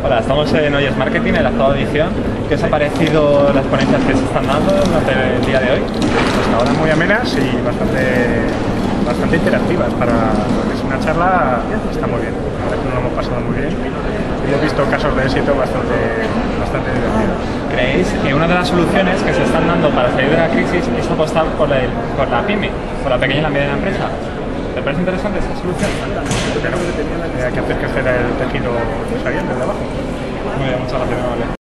Hola, estamos en Oyes Marketing, en la octava edición. ¿Qué os ha parecido las ponencias que se están dando durante el día de hoy? Hasta ahora muy amenas y bastante interactivas. Para lo que es una charla, está muy bien. La verdad que nos lo hemos pasado muy bien. Hemos visto casos de éxito bastante divertidos. ¿Creéis que una de las soluciones que se están dando para salir de la crisis es apostar por la pyme, por la pequeña y la mediana empresa? ¿Te parece interesante esa solución? Claro, hay que hacer crecer el tejido empresarial desde abajo. Muy bien, muchas gracias.